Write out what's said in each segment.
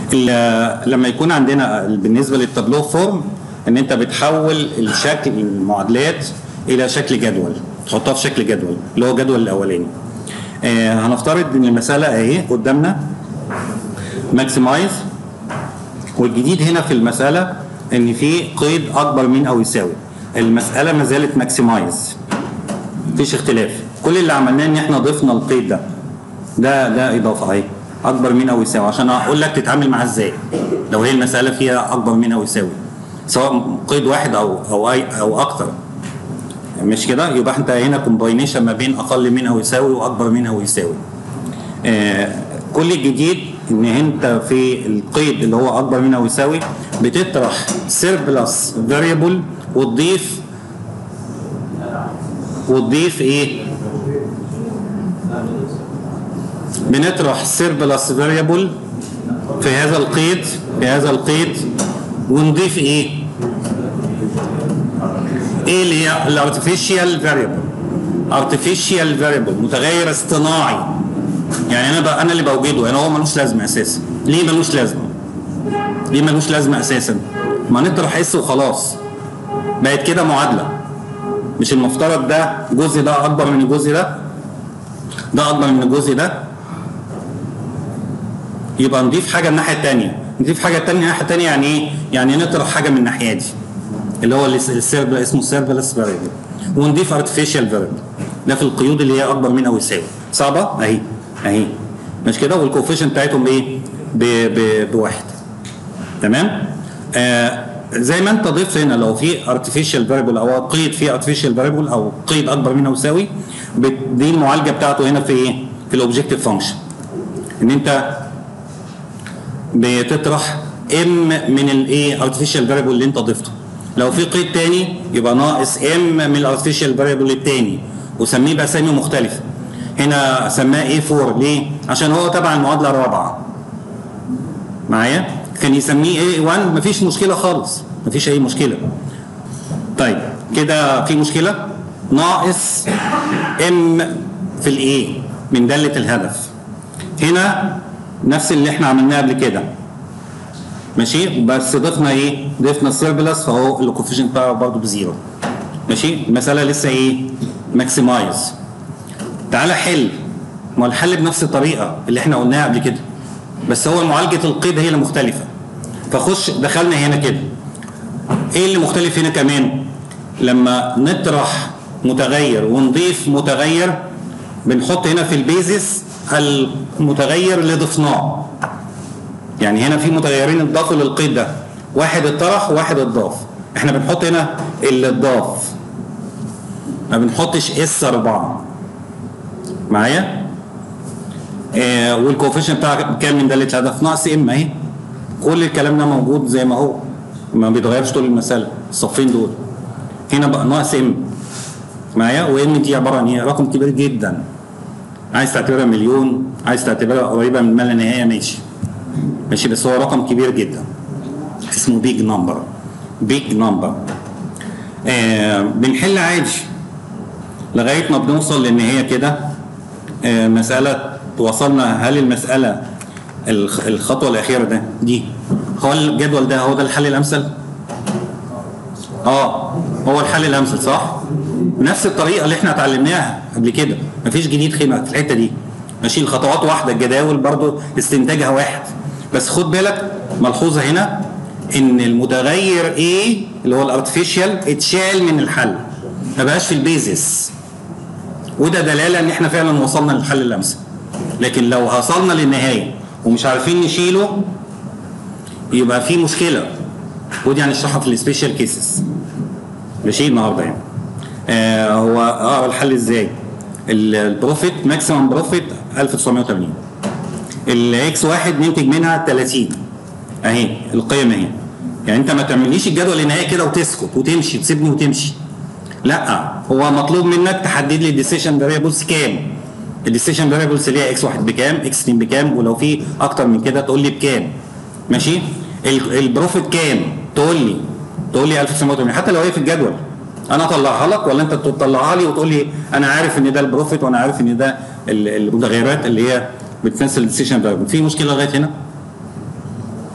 لما يكون عندنا بالنسبه للتابلو فورم ان انت بتحول الشكل المعادلات الى شكل جدول، تحطها في شكل جدول اللي هو الجدول الاولاني. هنفترض ان المساله اهي قدامنا ماكسمايز، والجديد هنا في المساله ان في قيد اكبر من او يساوي. المساله ما زالت ماكسمايز، مفيش اختلاف. كل اللي عملناه ان احنا ضفنا القيد ده اضافه اهي اكبر من او يساوي، عشان اقول لك تتعامل معاه ازاي لو هي المساله فيها اكبر من او يساوي، سواء قيد واحد او اكتر. مش كده؟ يبقى انت هنا كومباينيشن ما بين اقل من او يساوي واكبر من او يساوي. كل الجديد ان انت في القيد اللي هو اكبر من او يساوي بتطرح سيربلس فاريبل وتضيف ايه؟ بنطرح سيربلس فاريبل في هذا القيد ونضيف ايه؟ ايه اللي هي الارتفيشال فاريبل؟ ارتفيشال فاريبل متغير اصطناعي. يعني انا اللي بوجده، يعني هو ملوش لازمه اساسا. ليه ملوش لازمه؟ ليه ملوش لازمه اساسا؟ ما نطرح اس وخلاص. بقت كده معادله. مش المفترض ده الجزء ده اكبر من الجزء ده؟ ده اكبر من الجزء ده؟ يبقى نضيف حاجه الناحيه الثانيه، نضيف حاجه الثانيه الناحيه الثانيه يعني ايه؟ يعني نطرح حاجه من الناحيه دي اللي هو اسمه سيرفلس فاريبل، ونضيف ارتفيشال فاريبل. ده في القيود اللي هي اكبر من او يساوي. صعبه؟ اهي مش كده؟ والكوفيشنت بتاعتهم ايه؟ بواحد. تمام؟ زي ما انت ضفت هنا لو في ارتفيشال فاريبل او قيد فيه ارتفيشال فاريبل او قيد اكبر من او يساوي، دي المعالجه بتاعته هنا في ايه؟ في الاوبجكتيف فانكشن. ان انت بتطرح ام من الايه؟ ارتفيشال فاريبل اللي انت ضفته. لو في قيد تاني يبقى ناقص ام من الارتفيشال فاريبل التاني، وسميه باسامي مختلفه. هنا سماه ايه 4 ليه؟ عشان هو تبع المعادله الرابعه. معايا؟ كان يسميه ايه 1 مفيش مشكله خالص، مفيش اي مشكله. طيب كده في مشكله؟ ناقص ام في الايه من داله الهدف. هنا نفس اللي احنا عملناه قبل كده. ماشي؟ بس ضفنا ايه؟ ضفنا السيربلس، فهو الكوفيشنت بتاعه برضه بزيرو. ماشي؟ المساله لسه ايه؟ ماكسمايز. تعالى حل. ما الحل بنفس الطريقه اللي احنا قلناها قبل كده، بس هو معالجه القيد هي اللي مختلفه. فخش دخلنا هنا كده. ايه اللي مختلف هنا كمان؟ لما نطرح متغير ونضيف متغير بنحط هنا في البيزس المتغير اللي ضفناه. يعني هنا في متغيرين اتضافوا للقيد ده، واحد اتطرح وواحد اتضاف. احنا بنحط هنا اللي اتضاف، ما بنحطش اس 4. معايا؟ والكوفيشنت بتاعك كام من داله هدف؟ ناقص ام اهي. كل الكلام ده موجود زي ما هو، ما بيتغيرش طول المساله، الصفين دول. هنا بقى ناقص ام. معايا؟ وام دي عباره عن ايه؟ رقم كبير جدا. عايز تعتبرها مليون، عايز تعتبرها قريبه من ما لا نهايه، ماشي. ماشي، بس هو رقم كبير جدا. اسمه بيج نمبر. بيج نمبر. بنحل عادي لغايه ما بنوصل لان هي كده مساله وصلنا. هل المساله الخطوه الاخيره دي هو الجدول ده هو ده الحل الامثل؟ هو الحل الامثل صح؟ بنفس الطريقه اللي احنا اتعلمناها قبل كده، مفيش جديد في الحته دي. ماشي؟ الخطوات واحده، الجداول برضو استنتاجها واحد. بس خد بالك ملحوظه هنا ان المتغير ايه اللي هو الارتفيشال اتشال من الحل، ما بقاش في البيزس. وده دلاله ان احنا فعلا وصلنا للحل الامثل. لكن لو وصلنا للنهايه ومش عارفين نشيله يبقى في مشكله، ودي هنشرحها في السبيشال كيسز. ماشي النهارده يعني. هو اقرا الحل ازاي؟ البروفيت ماكسيمم بروفيت 1980. الاكس واحد ننتج منها 30 اهي القيم اهي. يعني انت ما تعمليش الجدول النهائي كده وتسكت وتمشي تسيبني وتمشي. لا، هو مطلوب منك تحدد لي الديسيشن فاريبلز كام. الديسيشن فاريبلز اللي هي اكس 1 بكام، اكس 2 بكام، ولو في اكتر من كده تقول لي بكام. ماشي؟ البروفيت كام؟ تقول لي 1980 حتى لو هي في الجدول. انا اطلعها لك ولا انت تطلعها لي وتقول لي انا عارف ان ده البروفيت وانا عارف ان ده المتغيرات اللي هي بتمثل الديسيشن فاريبل. في مشكله لغايه هنا؟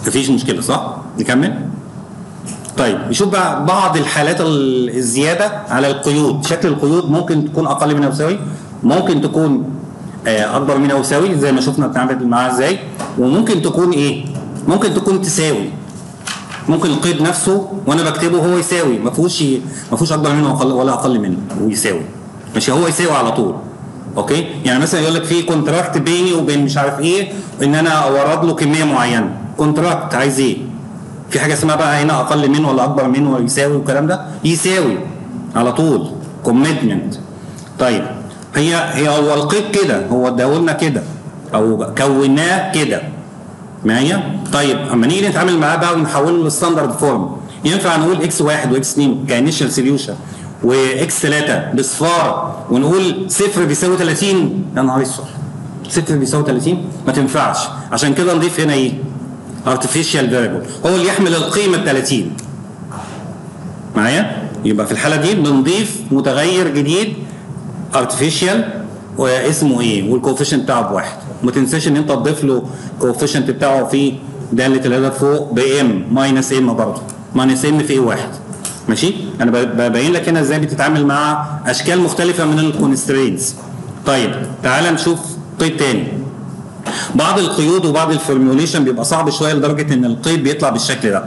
مفيش مشكله صح؟ نكمل. طيب نشوف بقى بعض الحالات الزياده على القيود. شكل القيود ممكن تكون اقل من او يساوي، ممكن تكون اكبر من او يساوي زي ما شفنا بنعمل معاها ازاي، وممكن تكون ايه؟ ممكن تكون تساوي. ممكن القيد نفسه وانا بكتبه هو يساوي، ما فيهوش اكبر منه ولا اقل منه، ويساوي. ماشي، هو يساوي على طول. اوكي؟ يعني مثلا يقول لك في كونتراكت بيني وبين مش عارف ايه ان انا اورد له كميه معينه. كونتراكت عايز ايه؟ في حاجه اسمها بقى هنا اقل منه ولا اكبر منه ولا يساوي والكلام ده؟ يساوي على طول. كوميتمنت. طيب هي هو القيد كده، هو اداهولنا كده او كوناه كده معايا. طيب اما نيجي نتعامل معاه بقى ونحوله للستاندرد فورم، ينفع نقول اكس 1 واكس 2 كانيشال سوليوشن واكس 3 بصفار ونقول صفر بيساوي 30؟ يا نهار اسود، صفر بيساوي 30 ما تنفعش. عشان كده نضيف هنا ايه؟ artificial variable، هو اللي يحمل القيمه 30 معايا. يبقى في الحاله دي بنضيف متغير جديد artificial واسمه ايه والكوفيشنت بتاعه بواحد. ما تنساش ان انت تضيف له الكوفيشنت بتاعه في داله الهدف فوق بام ماينس ام، برضه ماينس ام في ايه واحد. ماشي، انا ببين لك هنا ازاي بتتعامل مع اشكال مختلفه من الكونسترينتس. طيب تعال نشوف قيد تاني. بعض القيود وبعض الفورميوليشن بيبقى صعب شويه لدرجه ان القيد بيطلع بالشكل ده.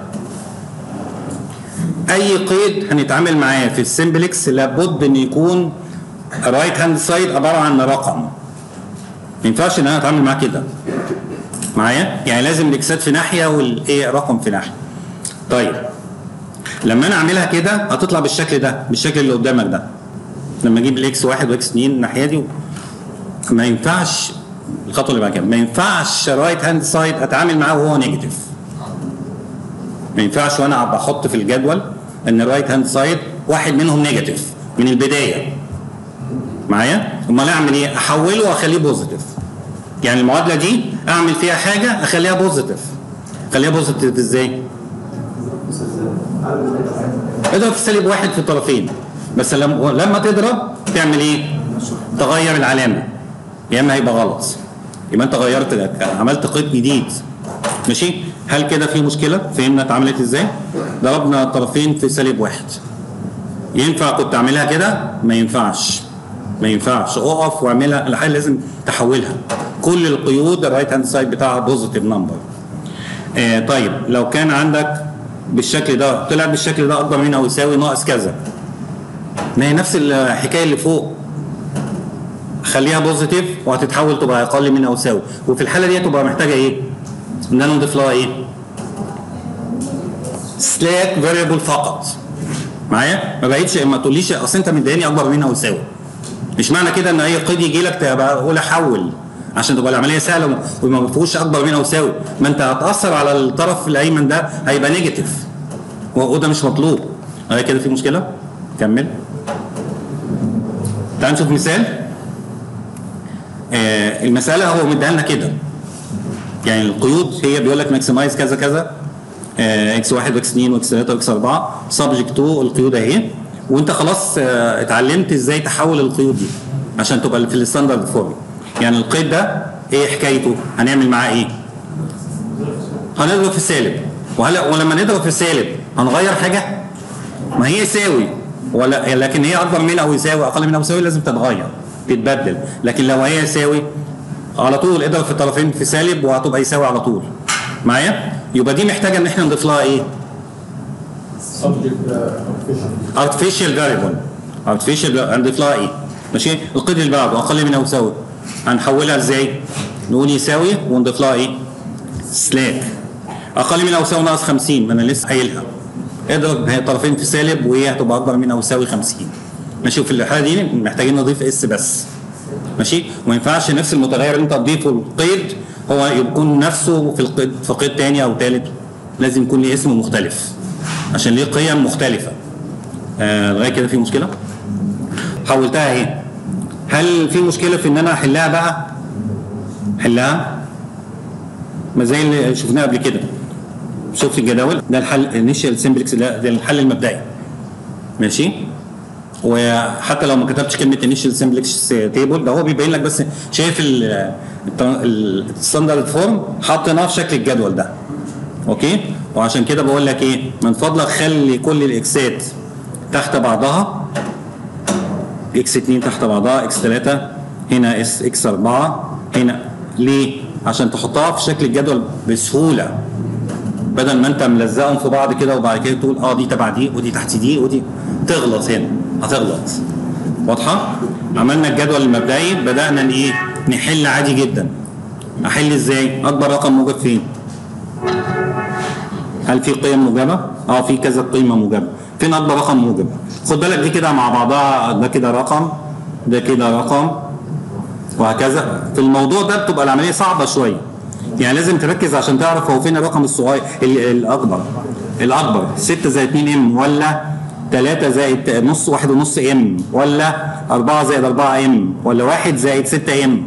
اي قيد هنتعامل معاه في السمبلكس لابد ان يكون رايت هاند سايد عباره عن رقم. ما ينفعش ان انا اتعامل معاه كده معايا، يعني لازم الاكسات في ناحيه والايه رقم في ناحيه. طيب لما انا اعملها كده هتطلع بالشكل ده، بالشكل اللي قدامك ده. لما اجيب الاكس 1 واكس 2 الناحيه دي، ما ينفعش الخطوه اللي بعد كده، ما ينفعش رايت هاند سايد اتعامل معاه وهو نيجاتيف. ما ينفعش وانا بحط في الجدول ان الرايت هاند سايد واحد منهم نيجاتيف من البدايه معايا. امال اعمل ايه؟ احوله واخليه بوزيتيف. يعني المعادله دي اعمل فيها حاجه اخليها بوزيتيف. اخليها بوزيتيف ازاي؟ اضرب في سالب واحد في الطرفين، بس لما تضرب تعمل ايه؟ تغير العلامه، يا اما هيبقى غلط. يبقى انت غيرت، عملت قيد جديد. ماشي؟ هل كده في مشكله؟ فهمنا اتعملت ازاي؟ ضربنا الطرفين في سالب واحد. ينفع كنت اعملها كده؟ ما ينفعش. ما ينفعش، اقف واعملها. الحاجه لازم تحولها. كل القيود الرايت هاند سايد بتاعها بوزيتيف نمبر. طيب لو كان عندك بالشكل ده، طلع بالشكل ده اكبر من او يساوي ناقص كذا، ما هي نفس الحكايه اللي فوق. خليها بوزيتيف وهتتحول تبقى اقل من او يساوي، وفي الحاله دي تبقى محتاجه ايه؟ ان انا نضيف لها ايه؟ سلاك فاريبل فقط. معايا؟ ما بقتش، ما تقوليش اصل انت مدياني اكبر من او يساوي. مش معنى كده ان اي قيد يجي لك تبقى اقول احول عشان تبقى العمليه سهله وما فيهوش اكبر من او يساوي. ما انت هتاثر على الطرف الايمن ده، هيبقى نيجاتيف وده مش مطلوب. هي كده في مشكله؟ كمل. تعال نشوف مثال. المساله هو مديها لنا كده، يعني القيود هي بيقول لك ماكسمايز كذا كذا، اكس 1 واكس 2 واكس 3 واكس 4 سبجكت تو القيود اهي، وانت خلاص اتعلمت ازاي تحول القيود دي عشان تبقى في الستاندرد فورم. يعني القيد ده ايه حكايته؟ هنعمل معاه ايه؟ هنضرب في السالب. ولما نضرب في السالب هنغير حاجه؟ ما هي يساوي، ولا لكن هي اكبر من او يساوي اقل من او يساوي لازم تتغير تتبدل. لكن لو هي يساوي على طول اضرب في الطرفين في سالب وهتبقى يساوي على طول. معايا؟ يبقى دي محتاجه ان احنا نضيف لها ايه؟ artificial variable. artificial هنضيف لها ايه؟ ماشي؟ القيد اللي بعده اقل من او يساوي هنحولها ازاي؟ نقول يساوي ونضيف لها ايه؟ سلاك. اقل من او يساوي ناقص 50، ما انا لسه قايلها. اضرب هي طرفين في سالب وهي هتبقى اكبر من او يساوي 50. ماشي؟ وفي الحاله دي محتاجين نضيف اس بس. ماشي؟ وما ينفعش نفس المتغير اللي انت تضيفه القيد هو يكون نفسه في قيد ثاني او ثالث. لازم يكون ليه اسم مختلف عشان ليه قيم مختلفه. لغايه كده في مشكله؟ حولتها اهي. هل في مشكله في ان انا احلها بقى؟ حلها ما زي اللي شفناه قبل كده. شوف الجداول ده الحل انيشال سمبلكس، ده الحل المبدئي. ماشي؟ وحتى لو ما كتبتش كلمه انيشال سمبلكس تيبل، ده هو بيبين لك بس. شايف الستاندرد فورم حطيناه في شكل الجدول ده. اوكي؟ وعشان كده بقول لك ايه؟ من فضلك خلي كل الاكسات تحت بعضها، اكس 2 تحت بعضها، اكس 3 هنا، اكس 4 هنا. ليه؟ عشان تحطها في شكل الجدول بسهوله، بدل ما انت ملزقهم في بعض كده وبعد كده تقول دي تبع دي ودي تحت دي ودي، تغلط هنا، هتغلط. واضحه؟ عملنا الجدول المبدئي، بدانا ايه؟ نحل عادي جدا. احل ازاي؟ اكبر رقم موجب فين؟ هل في قيم موجبه؟ في كذا قيمه موجبه. فين اكبر رقم موجب؟ خد بالك دي كده مع بعضها، ده كده رقم، ده كده رقم، وهكذا. في الموضوع ده بتبقى العمليه صعبه شويه، يعني لازم تركز عشان تعرف هو فين الرقم الصغير الاكبر 6 زائد 2 ام، ولا 3 زائد نص 1.5 ام، ولا 4 زائد 4 ام، ولا 1 زائد 6 ام.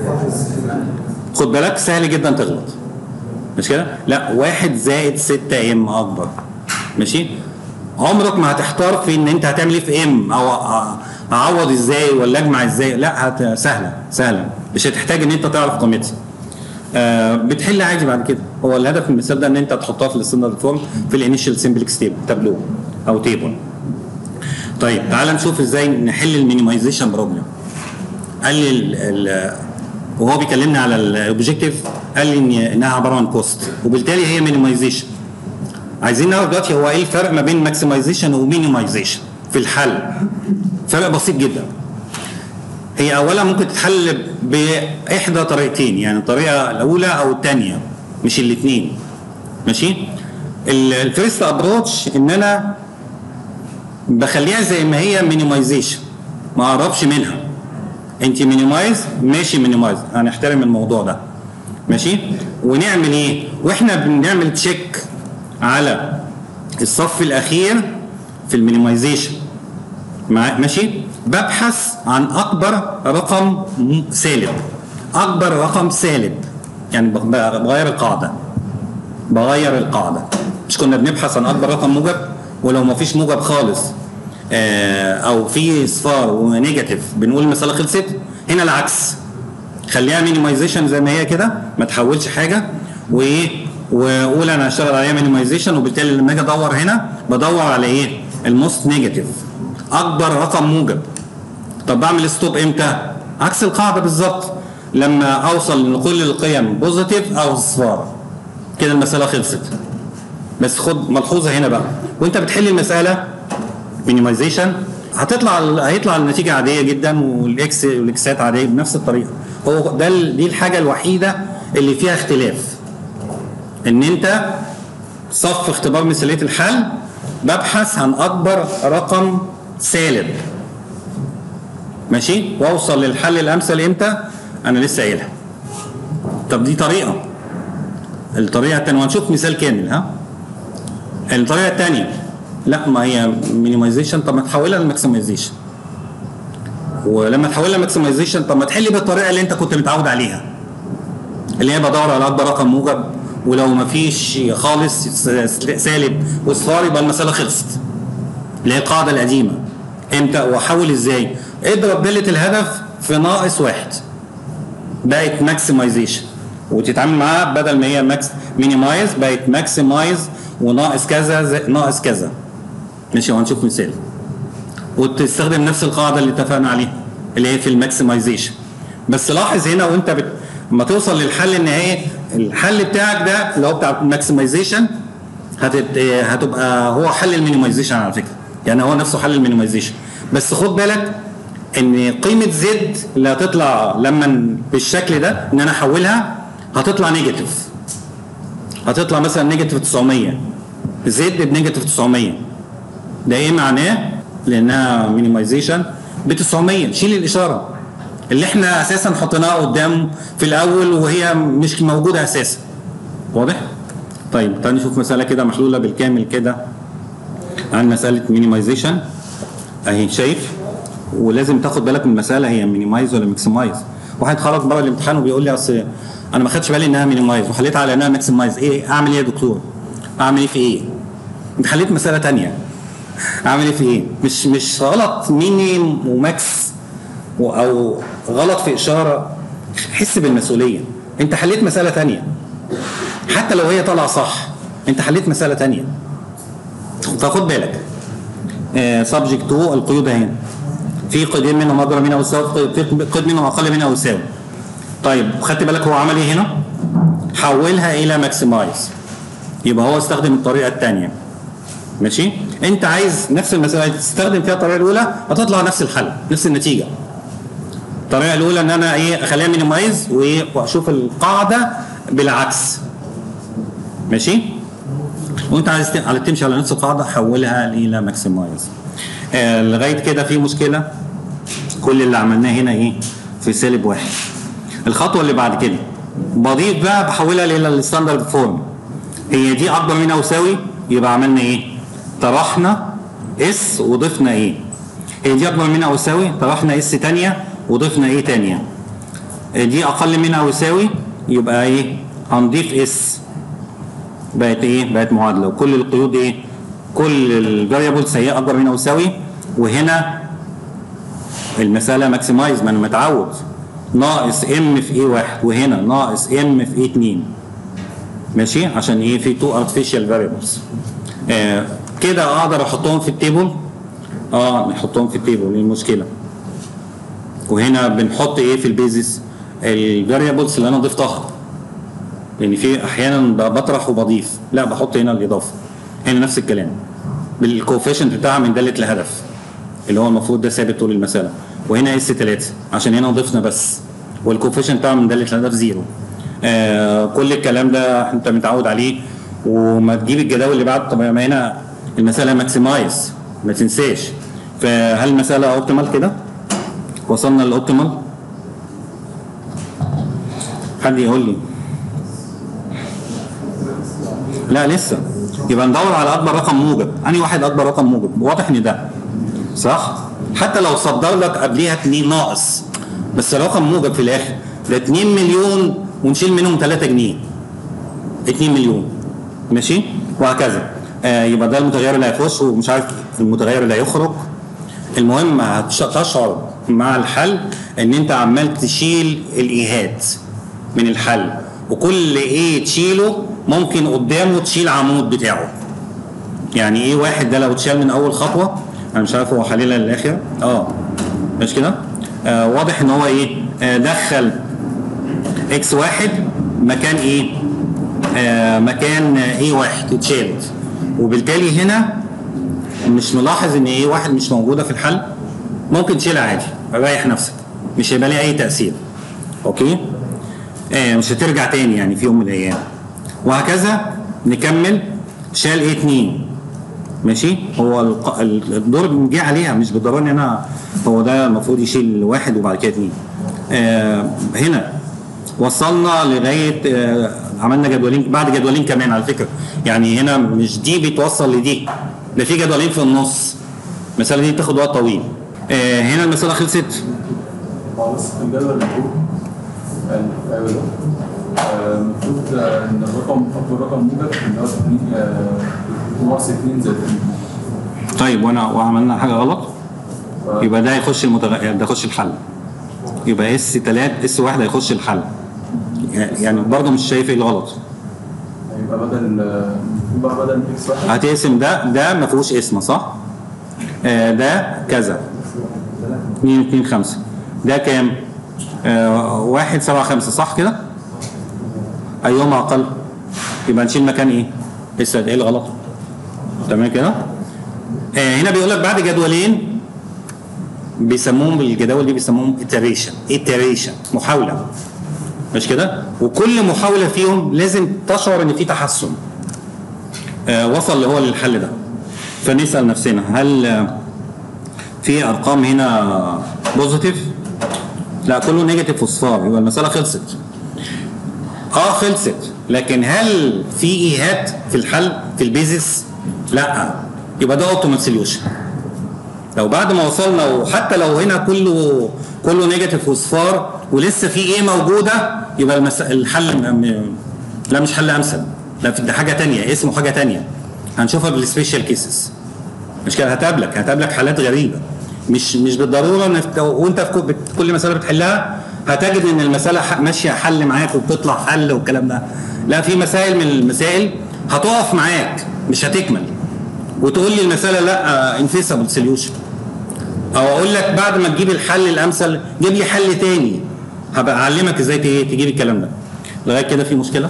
خد بالك سهل جدا تغلط، مش كده؟ لا، 1 زائد 6 ام اكبر. ماشي؟ عمرك ما هتحتار في ان انت هتعمل ايه في ام، او اعوض ازاي ولا اجمع ازاي. لا، سهله، مش هتحتاج ان انت تعرف قيمتها. بتحل عادي بعد كده. هو الهدف من المثال ده ان انت تحطها في الستاندرد فورم في الانيشال سمبلكس تابلو او تيبل. طيب تعال نشوف ازاي نحل المينيمايزيشن بروبلم. قال لي وهو بيكلمني على الاوبجيكتيف، قال لي انها عباره عن كوست، وبالتالي هي مينيمايزيشن. عايزين نعرف دلوقتي هو ايه الفرق ما بين ماكسمايزيشن ومينيمايزيشن في الحل. فرق بسيط جدا. هي اولا ممكن تتحل باحدى طريقتين، يعني الطريقه الاولى او الثانيه، مش الاثنين. ماشي؟ الفيرست ابروتش ان انا بخليها زي ما هي مينيمايزيشن، ما اقربش منها. انت مينيمايز، ماشي مينيمايز، هنحترم الموضوع ده. ماشي؟ ونعمل ايه؟ واحنا بنعمل تشيك على الصف الاخير في المينيمايزيشن، ماشي؟ ببحث عن اكبر رقم سالب. اكبر رقم سالب، يعني بغير القاعده. مش كنا بنبحث عن اكبر رقم موجب، ولو ما فيش موجب خالص او في صفار ونيجاتيف بنقول المساله خلصت. هنا العكس، خليها مينيمايزيشن زي ما هي كده، ما تحولش حاجه، واقول انا هشتغل عليها مينيمايزيشن، وبالتالي لما اجي ادور هنا بدور على ايه؟ الموست نيجاتيف، اكبر رقم موجب. طب بعمل ستوب امتى؟ عكس القاعده بالظبط، لما اوصل لكل القيم بوزيتيف او صفار. كده المساله خلصت. بس خد ملحوظه هنا بقى، وانت بتحل المساله مينيمايزيشن هيطلع النتيجه عاديه جدا، والاكسات عاديه بنفس الطريقه. هو دي الحاجه الوحيده اللي فيها اختلاف، ان انت صف اختبار مثاليه الحل ببحث عن اكبر رقم سالب. ماشي؟ واوصل للحل الامثل امتى؟ انا لسه قايلها. طب دي طريقه. الطريقه الثانيه، وهنشوف مثال كامل. الطريقه الثانيه، لا، ما هي مينيمايزيشن، طب ما تحولها لماكسمايزيشن. ولما تحولها لماكسمايزيشن، طب ما تحل بالطريقه اللي انت كنت متعود عليها، اللي هي بدور على اكبر رقم موجب، ولو ما فيش خالص سالب وصفار يبقى المساله خلصت، اللي هي القاعده القديمه. امتى واحول ازاي؟ اضرب داله الهدف في ناقص 1، بقت ماكسمايزيشن، وتتعامل معاها بدل ما هي مينيمايز بقت ماكسمايز، وناقص كذا ناقص كذا. ماشي؟ وهنشوف مثال. وتستخدم نفس القاعده اللي اتفقنا عليها اللي هي في الماكسمايزيشن. بس لاحظ هنا وانت لما توصل للحل النهائي، الحل بتاعك ده اللي هو بتاع الماكسمايزيشن هتبقى هو حل المينيمايزيشن على فكره، يعني هو نفسه حل المينيمايزيشن. بس خد بالك ان قيمه زد اللي هتطلع لما بالشكل ده ان انا احولها هتطلع نيجاتيف، هتطلع مثلا نيجاتيف 900. زد بنيجاتيف 900 ده ايه معناه؟ لانها مينيمايزيشن ب 900. شيل الاشاره اللي احنا اساسا حطيناها قدام في الاول وهي مش موجوده اساسا. واضح؟ طيب تعالى نشوف مساله كده محلوله بالكامل كده عن مساله مينيمايزيشن اهي. شايف؟ ولازم تاخد بالك من المساله هي مينيمايز ولا ماكسمايز. واحد خرج بره الامتحان وبيقول لي اصل انا ما خدتش بالي انها مينيمايز وحليتها على انها ماكسمايز. ايه اعمل ايه يا دكتور؟ اعمل ايه في ايه؟ انت حليت مساله ثانيه، اعمل ايه في ايه؟ مش غلط ميني وماكس او غلط في اشاره. حس بالمسؤوليه، انت حليت مساله ثانيه حتى لو هي طالعه صح، انت حليت مساله ثانيه. فخد بالك سبجكت 2 القيود اهي، في قيدين منهم اكبر منها او يساوي، في قيد منهم اقل منها او يساوي. طيب خدت بالك هو عمل ايه هنا؟ حولها الى ماكسمايز، يبقى هو استخدم الطريقه الثانيه. ماشي؟ انت عايز نفس المساله تستخدم فيها الطريقه الاولى هتطلع نفس الحل، نفس النتيجه. الطريقه الاولى ان انا ايه اخليها مينيمايز واشوف القاعده بالعكس. ماشي؟ وانت عايز تمشي على نفس القاعده حولها الى ماكسمايز. لغايه كده في مشكله؟ كل اللي عملناه هنا ايه؟ في سالب واحد. الخطوه اللي بعد كده بضيف بقى بحولها الى الستاندرد فورم. هي دي اكبر من او يساوي، يبقى عملنا ايه؟ طرحنا اس وضفنا ايه؟ هي دي اكبر من او يساوي، طرحنا اس ثانيه وضفنا ايه ثانيه؟ دي اقل من او يساوي، يبقى ايه؟ هنضيف اس. بقت ايه؟ بقت معادله، وكل القيود ايه؟ كل الفاريبلز هي اكبر من او يساوي، وهنا المساله ماكسمايز ما انا متعود ناقص ام في ايه واحد، وهنا ناقص ام في ايه 2. ماشي؟ عشان ايه؟ في 2 artificial variables. كده اقدر احطهم في التيبل؟ نحطهم في التيبل، ايه المشكله؟ وهنا بنحط ايه في البيزس؟ الفاريبلز اللي انا ضفتها. لان في احيانا بطرح وبضيف، لا بحط هنا الاضافه. هنا نفس الكلام بالكوفيشنت بتاعها من داله الهدف اللي هو المفروض ده ثابت طول المساله، وهنا اس 3 عشان هنا ضفنا بس، والكوفيشنت بتاعها من داله الهدف 0. كل الكلام ده انت متعود عليه، وما تجيب الجداول اللي بعد. طب ما هنا المساله ماكسمايز ما تنساش. فهل المساله اوبتيمال كده؟ وصلنا للاوبتيمال؟ حد يقول لي؟ لا لسه. يبقى ندور على اكبر رقم موجب. انهي واحد اكبر رقم موجب؟ واضح ان ده صح؟ حتى لو صدر لك قبليها 2 ناقص، بس الرقم موجب في الاخر. ده 2 مليون ونشيل منهم 3 جنيه. 2 مليون. ماشي؟ وهكذا. يبقى ده المتغير اللي هيخش، ومش عارف المتغير اللي هيخرج. المهم هتشعر مع الحل ان انت عمال تشيل الايهات من الحل، وكل ايه تشيله ممكن قدامه تشيل عمود بتاعه. يعني ايه واحد ده لو اتشال من اول خطوه، انا مش عارف هو حللها للاخر. مش كده؟ واضح ان هو ايه؟ دخل اكس واحد مكان ايه؟ مكان ايه واحد اتشالت، وبالتالي هنا مش ملاحظ ان ايه واحد مش موجوده في الحل. ممكن تشيلها عادي، ريح نفسك، مش هيبقى ليها اي تاثير. اوكي؟ مش هترجع تاني يعني في يوم من الايام. وهكذا نكمل. شال ايه 2. ماشي؟ هو الدور جه عليها، مش بالضروره ان انا هو ده المفروض يشيل واحد وبعد كده 2. هنا وصلنا لغايه عملنا جدولين، بعد جدولين كمان على فكره. يعني هنا مش دي بتوصل لدي، ده في جدولين في النص. المساله دي بتاخد وقت طويل. هنا المساله خلصت. بس في الجدول اللي فوق المفروض ان الرقم اكبر رقم موجب اللي هو ناقص 2 زائد 2. طيب وعملنا حاجه غلط؟ يبقى ده هيخش المتغير، ده يخش الحل. يبقى اس 3 اس 1 هيخش الحل. يعني برضه مش شايف ايه الغلط. يبقى بدل اكس 1 هتقسم ده ما فيهوش اسم صح؟ ده كذا 2 2 5. ده كام؟ 1 7 5 صح كده؟ ايهما اقل؟ يبقى نشيل مكان ايه؟ لسه ايه الغلط؟ تمام كده؟ هنا بيقول لك بعد جدولين بيسموهم الجداول دي بيسموهم iteration محاوله. مش كده؟ وكل محاوله فيهم لازم تشعر ان في تحسن. وصل اللي هو للحل ده. فنسال نفسنا هل في ارقام هنا بوزيتيف؟ لا كله نيجاتيف وصفار، يبقى المساله خلصت. خلصت، لكن هل في ايهات في الحل في البيزس؟ لا، يبقى ده اوبتيمال سوليوشن. لو بعد ما وصلنا وحتى لو هنا كله نيجاتيف وصفار ولسه في ايه موجوده، يبقى الحل لا مش حل امثل، لا ده حاجه ثانيه، اسمه حاجه ثانيه هنشوفها بالسبيشال كيسز. مش كده؟ هتقابلك حالات غريبه، مش بالضروره انك وانت في كل مساله بتحلها هتجد ان المساله ماشيه حل معاك وبتطلع حل والكلام ده. لا، في مسائل من المسائل هتقف معاك مش هتكمل، وتقول لي المساله لا انفيسبل سوليوشن، او اقول لك بعد ما تجيب الحل الامثل جيب لي حل تاني، هبقى اعلمك ازاي تجيب الكلام ده. لغايه كده في مشكله؟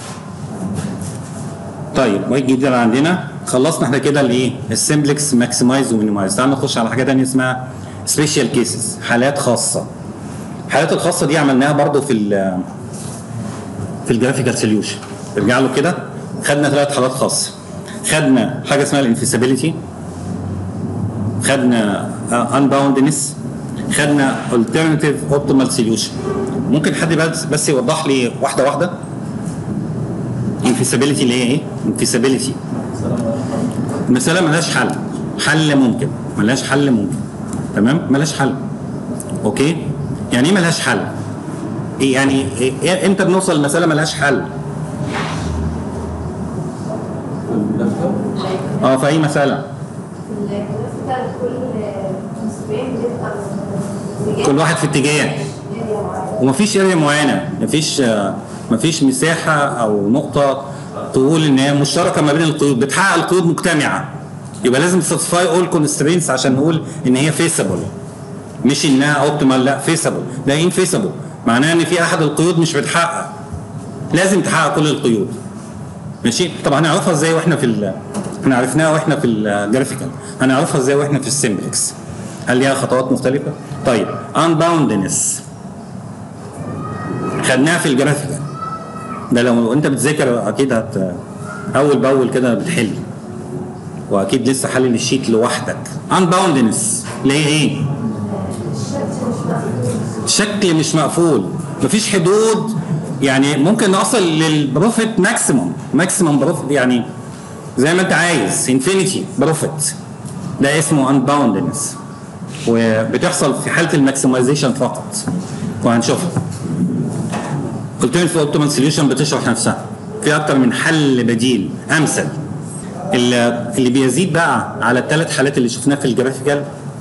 طيب واحد جديد عندنا، خلصنا احنا كده الايه؟ السمبلكس ماكسمايز ومينيمايز. تعالوا نخش على حاجه ثانيه اسمها سبيشال كيسز، حالات خاصه. الحالات الخاصه دي عملناها برضو في الجرافيكال سوليوشن. ارجع له كده، خدنا 3 حالات خاصه. خدنا حاجه اسمها الانفيسابيلتي، خدنا انباوندنس، خدنا alternative optimal solution. ممكن حد بس يوضح لي واحده واحده؟ انفيسابيلتي اللي هي ايه؟ انفيسابيلتي المساله ملهاش حل، حل ممكن، ملهاش حل ممكن، تمام؟ ملهاش حل. اوكي؟ يعني ايه ملهاش حل؟ إيه يعني إيه امتى بنوصل لمساله ملهاش حل؟ في اي مساله؟ كل واحد في اتجاه، ومفيش اريا معينه، مفيش مساحه او نقطه تقول ان هي مشتركه ما بين القيود، بتحقق القيود مجتمعه. يبقى لازم تساتسفاي اول كونسترينتس عشان نقول ان هي فيسبل، مش انها اوبتيمال، لا فيسبل. ده انفيسبل معناه ان في احد القيود مش بتحقق، لازم تحقق كل القيود. ماشي؟ طبعا هنعرفها ازاي واحنا احنا عرفناها واحنا في الجرافيكال، هنعرفها ازاي واحنا في السمبلكس؟ هل ليها خطوات مختلفه؟ طيب unboundedness خدناها في الجرافيكال، ده لو انت بتذاكر اكيد اول باول كده بتحل، واكيد لسه حلل الشيت لوحدك. unboundedness اللي هي ايه؟ شكل مش مقفول، مفيش حدود، يعني ممكن نوصل للبروفيت ماكسيموم بروفيت، يعني زي ما انت عايز انفينيتي بروفيت، ده اسمه unboundedness، وبتحصل في حاله الماكسمايزيشن فقط، وهنشوفها. قلت لك في اوبتيمال سوليوشن بتشرح نفسها، في اكتر من حل بديل امثل. اللي بيزيد بقى على ال3 حالات اللي شفناها في الجرافيكال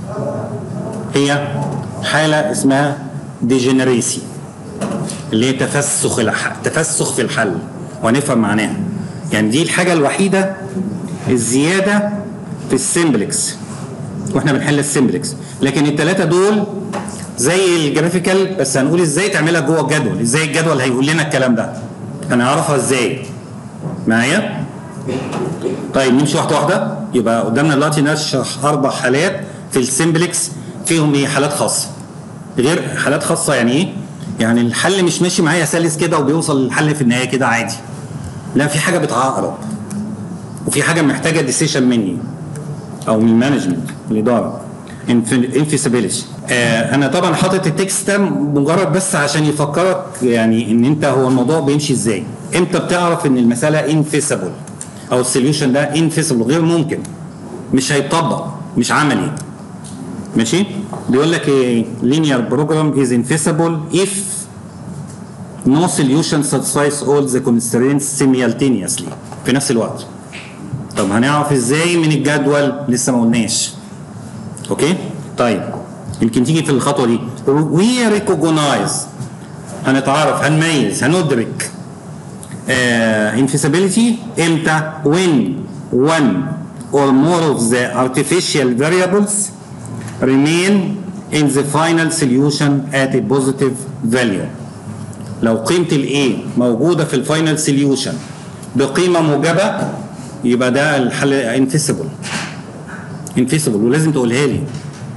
هي حاله اسمها ديجنريسي، اللي هي تفسخ في الحل، وهنفهم معناها. يعني دي الحاجه الوحيده الزياده في السمبلكس واحنا بنحل السمبلكس، لكن ال3 دول زي الجرافيكال، بس هنقول ازاي تعملها جوه الجدول، ازاي الجدول هيقول لنا الكلام ده، هنعرفها ازاي معايا. طيب نمشي واحده واحده. يبقى قدامنا دلوقتي نشرح 4 حالات في السمبلكس، فيهم ايه؟ حالات خاصه. غير حالات خاصه يعني ايه؟ يعني الحل مش ماشي معايا سلس كده وبيوصل للحل في النهايه كده عادي، لا، في حاجه بتعقرب، وفي حاجه محتاجه ديسيشن مني او من المانجمنت، الاداره. انفيسابيلتي. انا طبعا حاطط التكست ده مجرد بس عشان يفكرك يعني ان انت هو الموضوع بيمشي ازاي. امتى بتعرف ان المساله انفيسبل او السوليوشن ده انفيسبل، غير ممكن، مش هيطبق، مش عملي. ماشي؟ بيقول لك ايه؟ linear program is infeasible if no solution satisfies all the constraints simultaneously، في نفس الوقت. طب هنعرف ازاي من الجدول؟ لسه ما قلناش. اوكي؟ طيب يمكن تيجي في الخطوه دي. we recognize، هنتعرف، هنميز، هندرك infeasibility امتى؟ when one or more of the artificial variables remain in the final solution at a positive value. لو قيمه الايه موجوده في الفاينل سوليوشن بقيمه موجبه، يبقى ده الحل انفيسبل، ولازم تقولها لي.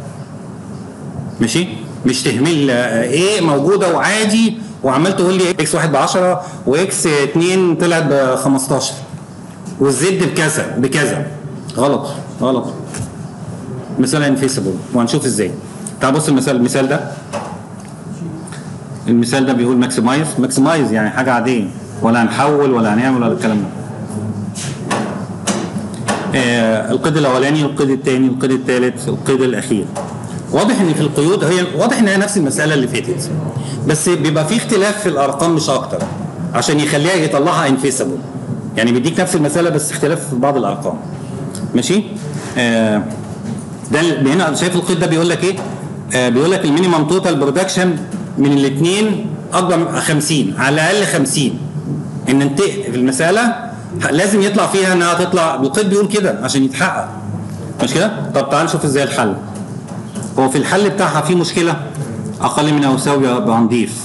ماشي؟ مش تهمل ايه موجوده وعادي وعمال تقول لي اكس 1 ب10 واكس 2 طلعت ب15 والزد بكذا. غلط. مثال انفيسبل، وهنشوف ازاي. تعال بص المثال ده بيقول ماكسمايز يعني حاجه عاديه، ولا هنحول ولا هنعمل ولا الكلام ده. القيد الاولاني، القيد الثاني، القيد الثالث، القيد الاخير. واضح ان في القيود واضح ان هي نفس المساله اللي فاتت، بس بيبقى في اختلاف في الارقام مش اكتر عشان يخليها يطلعها انفيسبل. يعني بيديك نفس المساله بس اختلاف في بعض الارقام. ماشي؟ ده هنا شايف القيد ده بيقول لك ايه؟ بيقول لك المينيمم توتال برودكشن من الاثنين اكبر من 50، على الاقل 50. ان انت في المساله لازم يطلع فيها انها تطلع، القيد بيقول كده عشان يتحقق، مش كده؟ طب تعال نشوف ازاي الحل. هو في الحل بتاعها في مشكله اقل من او يساوي، هنضيف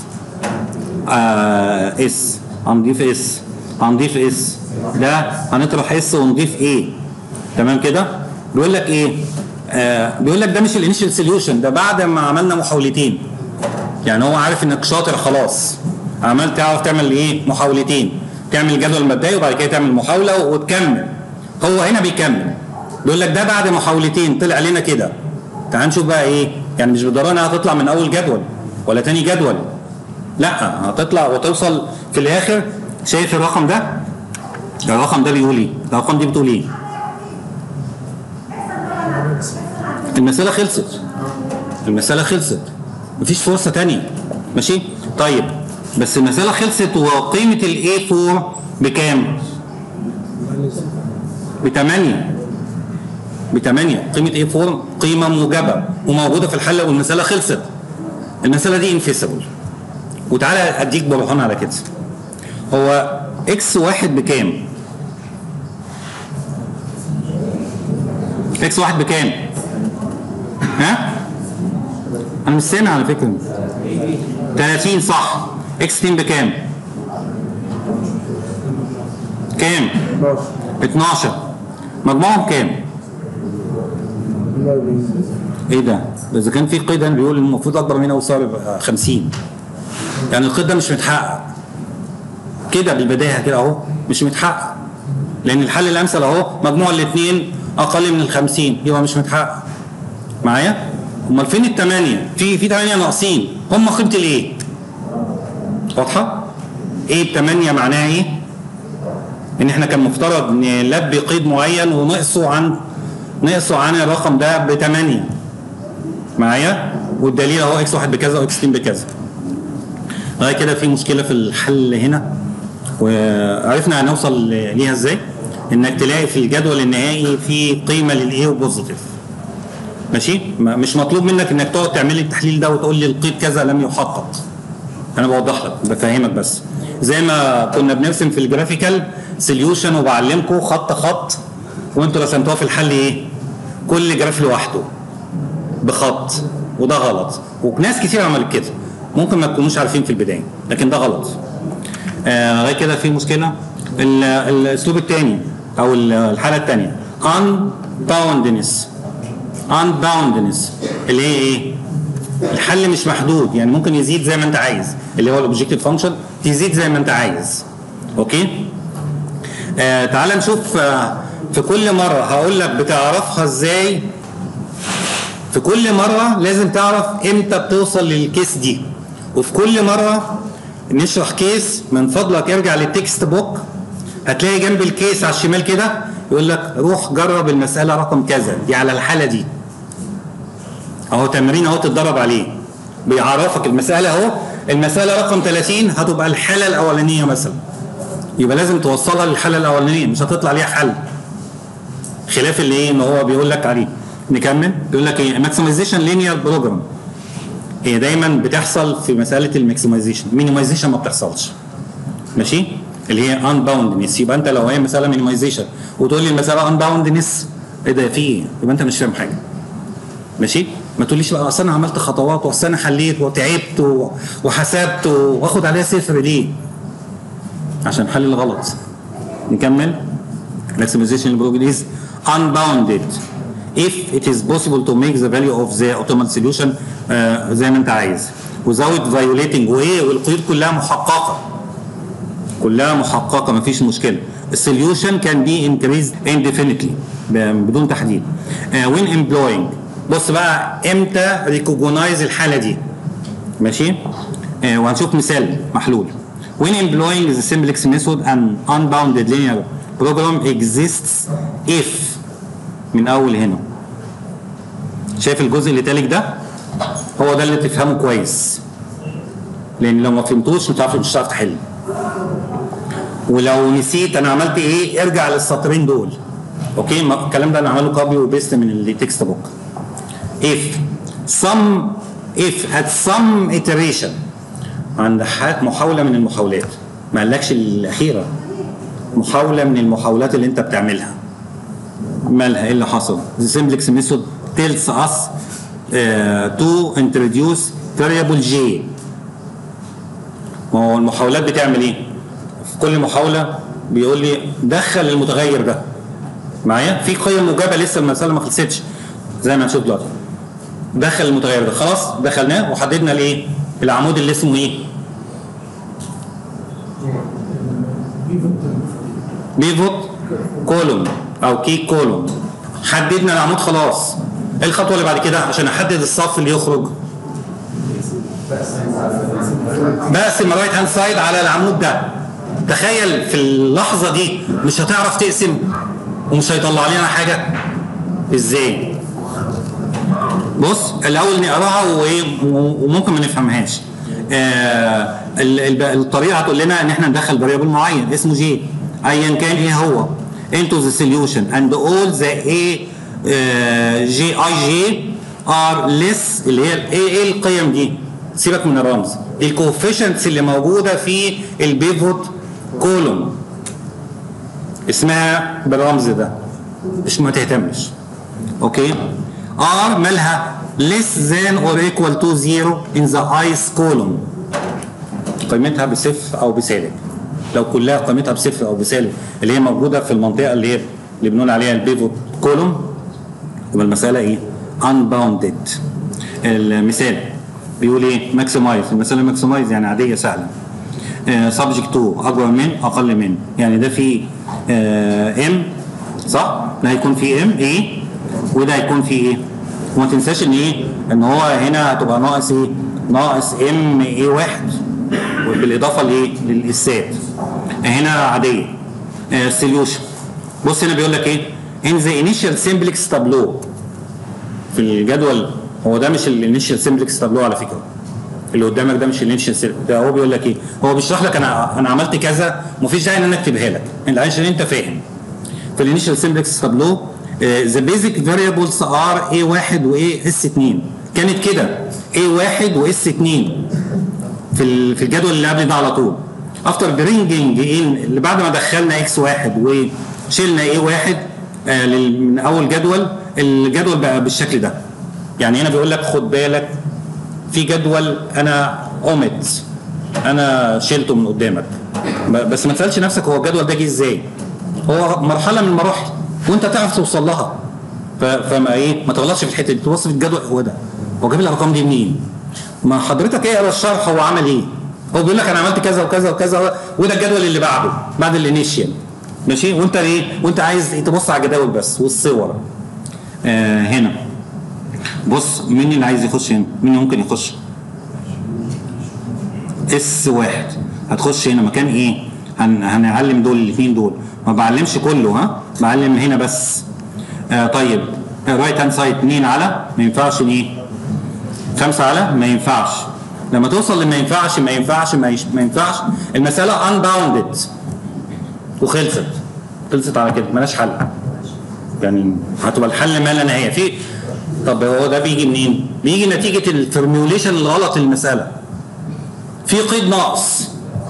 اس، هنضيف اس ده، هنطرح اس ونضيف ايه، تمام كده؟ بيقول لك ايه؟ بيقول لك ده مش الانيشال سوليوشن، ده بعد ما عملنا محاولتين. يعني هو عارف انك شاطر خلاص، عملت تعرف تعمل ايه؟ محاولتين، تعمل جدول مبدئي وبعد كده تعمل محاوله وتكمل. هو هنا بيكمل، بيقول لك ده بعد محاولتين طلع لنا كده. تعال نشوف بقى ايه؟ يعني مش بالضروره انها هتطلع من اول جدول ولا تاني جدول، لا هتطلع وتوصل في الاخر. شايف الرقم ده؟ الرقم ده بيقول ايه؟ الارقام دي بتقول ايه؟ المسألة خلصت، المسألة خلصت، مفيش فرصة تانية، ماشي؟ طيب بس المسألة خلصت وقيمة ال A4 بكام؟ ب8. قيمة A4 قيمة موجبة وموجودة في الحل والمسألة خلصت. المسألة دي انفيسبل. وتعالى اديك برهان على كده. هو X1 بكام؟ X1 بكام؟ ها؟ أنا مش سامع على فكرة. 30 صح. X2 بكام؟ كام؟ 12. مجموعهم كام؟ ايه ده؟ إذا كان في قيد بيقول المفروض أكبر من أو يساوي 50. يعني القيد ده مش متحقق. كده بالبداهة كده أهو مش متحقق. لأن الحل الأمثل أهو مجموع الاثنين أقل من 50، يبقى مش متحقق. معايا؟ امال فين الثمانية؟ في 8 ناقصين، هم قيمة الايه؟ واضحة؟ ايه ب8 معناها ايه؟ ان احنا كان مفترض نلبي قيد معين ونقصوا عن الرقم ده ب8. معايا؟ والدليل اهو X1 بكذا وX2 بكذا. لغاية كده في مشكلة في الحل هنا، وعرفنا هنوصل ليها ازاي؟ انك تلاقي في الجدول النهائي في قيمة للايه وبوزيتيف. ماشي؟ مش مطلوب منك انك تقعد تعمل لي التحليل ده وتقول لي القيد كذا لم يحقق. انا بوضح لك، بفهمك بس. زي ما كنا بنرسم في الجرافيكال سوليوشن وبعلمكم خط خط، وانتوا رسمتوها في الحل ايه؟ كل جراف لوحده بخط، وده غلط. وناس كتير عملت كده، ممكن ما تكونوش عارفين في البدايه، لكن ده غلط. غير كده في مشكله. الاسلوب الثاني او الحاله الثانيه unboundedness اللي هي ايه؟ الحل مش محدود، يعني ممكن يزيد زي ما انت عايز، اللي هو الاوبجكتيف فانكشن تزيد زي ما انت عايز. اوكي؟ تعال نشوف. في كل مره هقول لك بتعرفها ازاي. في كل مره لازم تعرف امتى بتوصل للكيس دي، وفي كل مره نشرح كيس من فضلك ارجع للتكست بوك، هتلاقي جنب الكيس على الشمال كده يقول لك روح جرب المساله رقم كذا، دي على الحاله دي. اهو تمرين اهو تتدرب عليه، بيعرفك المساله اهو، المساله رقم 30 هتبقى الحاله الاولانيه مثلا، يبقى لازم توصلها للحاله الاولانيه، مش هتطلع ليها حل خلاف اللي ايه ان هو بيقول لك عليه. نكمل. بيقول لك ايه؟ ماكسمايزيشن لينير بروجرام. هي دايما بتحصل في مساله الماكسمايزيشن، مينيمايزيشن ما بتحصلش. ماشي؟ اللي هي unboundedness. يبقى انت لو هي مساله مينيمايزيشن وتقول لي المساله unboundedness، ايه ده في ايه؟ يبقى انت مش فاهم حاجه. ماشي؟ ما تقوليش بقى اصل انا عملت خطوات واصل انا حليت وتعبت وحسبت واخد عليها صفر ليه؟ عشان حل الغلط. نكمل. maximization program is unbounded if it is possible to make the value of the optimal solution زي ما انت عايز without violating. وايه؟ والقيود كلها محققه، كلها محققه مفيش مشكله. السوليوشن كان بي increased indefinitely بدون تحديد. when employing. بص بقى امتى ريكوجنايز الحاله دي. ماشي؟ وهنشوف مثال محلول. when employing the simplex method an unbounded linear program exists if. من اول هنا شايف الجزء اللي تالك ده؟ هو ده اللي تفهمه كويس، لان لو ما فهمتوش مش هتعرف تحل. ولو نسيت انا عملت ايه ارجع للسطرين دول. اوكي؟ الكلام ده انا عمله كوبي وبيست من التكست بوك. if at some iteration، عند محاولة من المحاولات، ما قالكش الأخيرة، محاوله من المحاولات اللي انت بتعملها. مالها؟ ايه اللي حصل؟ The simplex method tells us to introduce variable J. ما هو المحاولات بتعمل ايه؟ في كل محاوله بيقول لي دخل المتغير ده معايا في قيم موجبه، لسه المساله ما خلصتش زي ما هنشوف دلوقتي. دخل المتغير ده، خلاص دخلناه وحددنا الايه؟ العمود اللي اسمه ايه؟ بيفوت كولوم او كي كولوم. حددنا العمود خلاص. ايه الخطوه اللي بعد كده عشان احدد الصف اللي يخرج؟ بقسم الرايت هاند سايد على العمود ده. تخيل في اللحظه دي مش هتعرف تقسم ومش هيطلع لنا حاجه. ازاي؟ بص الاول نقراها وممكن ما نفهمهاش. الطريقه هتقول لنا ان احنا ندخل فاريبل معين اسمه جي ايا كان ايه هو into the solution and all the J are less اللي هي ايه القيم دي؟ سيبك من الرمز، الكوفيشنتس اللي موجوده في البيفوت كولوم اسمها بالرمز ده، مش ما تهتمش. اوكي؟ R مالها less than or equal to 0 in the ice column. قيمتها بصفر او بسالب. لو كلها قيمتها بصفر او بسالب اللي هي موجوده في المنطقه اللي بنقول عليها البيفوت كولوم، يبقى المساله ايه؟ unbounded. المثال بيقول ايه؟ ماكسمايز. المساله ماكسمايز يعني عاديه سهله. سبجكت تو اكبر من اقل من، يعني ده فيه ام صح؟ ده هيكون فيه ام ايه وده هيكون فيه ايه؟ وما تنساش ان ايه؟ ان هو هنا هتبقى ناقص ايه؟ ناقص ام ايه واحد بالاضافه لايه؟ للاسات. هنا عاديه. سوليوشن. بص هنا بيقول لك ايه؟ ان ذا انيشال سمبلكس تابلو. في الجدول هو ده مش الانيشال سمبلكس تابلو على فكره. اللي قدامك ده مش الانيشال سمبلكس، ده هو بيقول لك ايه؟ هو بيشرح لك انا عملت كذا، مفيش داعي ان انا اكتبها لك عشان انت فاهم. في الانيشال سمبلكس تابلو ذا بيزك فاريبلز ار A1 و S2. كانت كده A1 و S2 في الجدول اللي قبل ده على طول. افتر برينجينج اللي بعد ما دخلنا X1 وشلنا A1 من اول جدول، الجدول بقى بالشكل ده. يعني هنا بيقول لك خد بالك في جدول انا انا شلته من قدامك، بس ما تسالش نفسك هو الجدول ده جه ازاي. هو مرحله من المراحل وانت تعرف توصل لها. فما ايه؟ ما تغلطش في الحته دي، توصف الجدول هو ده. هو جاب الارقام دي منين؟ ما حضرتك اقرا الشرح هو عمل ايه؟ هو بيقول لك انا عملت كذا وكذا وكذا وده الجدول اللي بعده بعد الانيشيال. ماشي؟ وانت ايه؟ وانت عايز تبص على الجداول بس والصور. هنا بص مين اللي عايز يخش هنا؟ مين ممكن يخش؟ S1 هتخش هنا مكان ايه؟ هنعلم دول الاثنين دول، ما بعلمش كله ها؟ بعلم هنا بس. طيب رايت هاند سايد 2 على ما ينفعش ايه؟ 5 على ما ينفعش. لما توصل لما ينفعش ما ينفعش ما ينفعش المساله unbounded خلصت على كده مالهاش حل. يعني هتبقى الحل ما لا نهايه فيه. طب هو ده بيجي منين؟ بيجي نتيجه الفورميوليشن الغلط للمساله. في قيد ناقص.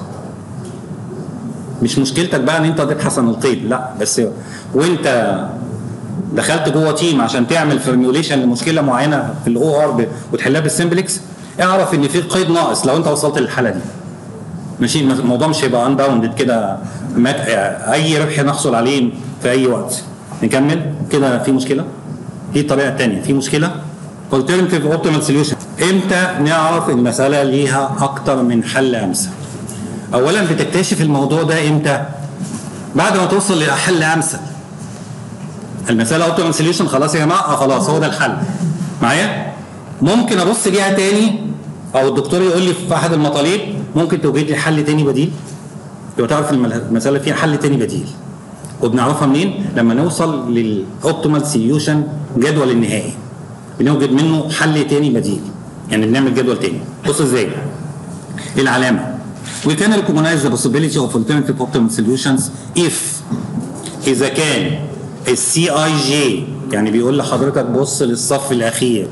مش مشكلتك بقى ان انت تبحث عن القيد، لا بس وانت دخلت جوه تيم عشان تعمل فورميوليشن لمشكله معينه في الاو ار وتحلها بالسمبلكس، اعرف ان في قيد ناقص لو انت وصلت للحاله دي. ماشي؟ الموضوع مش هيبقى انباوندد كده اي ربح نحصل عليه في اي وقت. نكمل كده. في مشكله؟ دي الطريقه الثانيه. في مشكله؟ alternative optimal solution. امتى نعرف المساله ليها اكتر من حل امثل؟ اولا بتكتشف الموضوع ده امتى؟ بعد ما توصل لحل امثل. المساله اوبتيمال سوليوشن خلاص يا جماعه، خلاص هو ده الحل معايا. ممكن ابص ليها تاني او الدكتور يقول لي في احد المطالب ممكن توجد لي حل تاني بديل. يبقى تعرف المساله فيها حل تاني بديل. وبنعرفها منين؟ لما نوصل للاوبتيمال سوليوشن جدول النهائي بنوجد منه حل تاني بديل. يعني بنعمل جدول تاني. بص ازاي؟ العلامه we can recognize the possibility of alternative optimal solutions if إذا كان السي اي جي، يعني بيقول لحضرتك بص للصف الأخير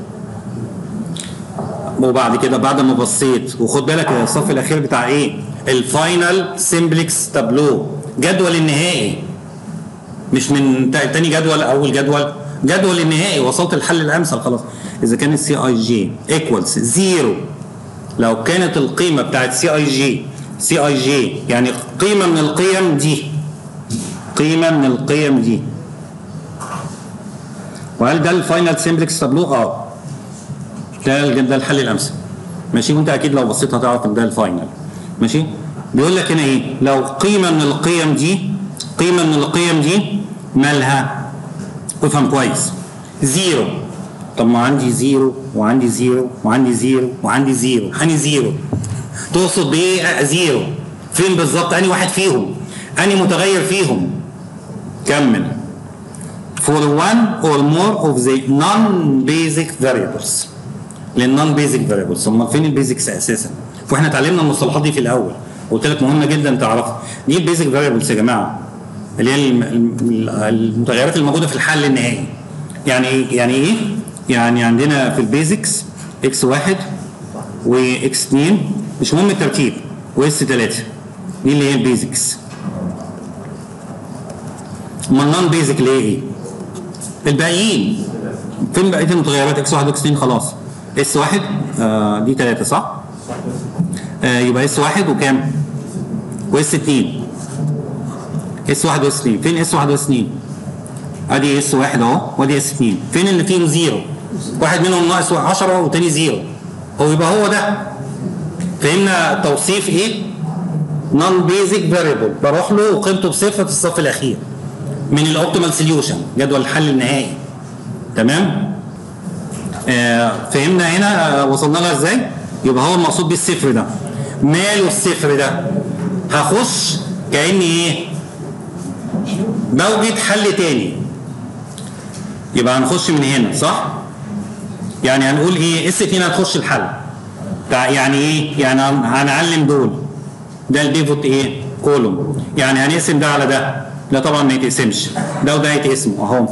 وبعد كده بعد ما بصيت وخد بالك الصف الأخير بتاع إيه؟ الفاينل سمبلكس تابلو جدول النهائي، مش من تاني جدول اول جدول النهائي، وصلت للحل الامثل خلاص. اذا كانت سي اي جي ايكوالز 0، لو كانت القيمه بتاعت سي اي جي يعني قيمه من القيم دي، وهل ده الفاينل سيمبلكس تابلو؟ ده الحل الامثل. ماشي، وانت اكيد لو بصيت هتعرف ان ده الفاينل. ماشي، بيقول لك هنا ايه؟ لو قيمه من القيم دي مالها؟ افهم كويس، 0. طب ما عندي 0 وعندي 0 وعندي 0 وعندي 0، انهي 0؟ تقصد بايه 0؟ فين بالظبط؟ انهي واحد فيهم؟ انهي متغير فيهم؟ كمل. for one or more of the non-basic variables. للنون-basic variables، امال فين البيزكس اساسا؟ واحنا اتعلمنا المصطلحات دي في الاول، قلت لك مهمه جدا تعرفها. دي البيزك فاريبلز يا جماعه، اللي هي المتغيرات الموجوده في الحل النهائي. يعني ايه؟ يعني عندنا في البيزكس x1 وx2، مش مهم الترتيب، وs3، دي اللي هي البيزكس. امال النون بيزك اللي هي ايه؟ الباقيين. فين بقيه المتغيرات؟ x1 وx2 خلاص. s1 دي 3 صح؟ يبقى s1 وكام؟ وs2. s1 وs2، فين s1 وs2؟ ادي s1 اهو وادي s2، فين اللي فيهم 0؟ واحد منهم ناقص 10 والتاني 0، يبقى هو ده. فهمنا توصيف ايه؟ نون بيزك فاريبل، بروح له وقيمته بصفر في الصف الاخير من الاوبتيمال سوليوشن، جدول الحل النهائي. تمام؟ فهمنا هنا وصلنا لها ازاي؟ يبقى هو المقصود بالصفر ده. ماله الصفر ده؟ هخش كأني ايه؟ بوجد حل تاني. يبقى هنخش من هنا صح؟ يعني هنقول ايه؟ اس2 هتخش الحل. يعني ايه؟ يعني هنعلم دول. ده البيفوت ايه؟ كولوم. يعني هنقسم ده على ده. لا طبعا ما يتقسمش. ده وده يتقسموا اهو.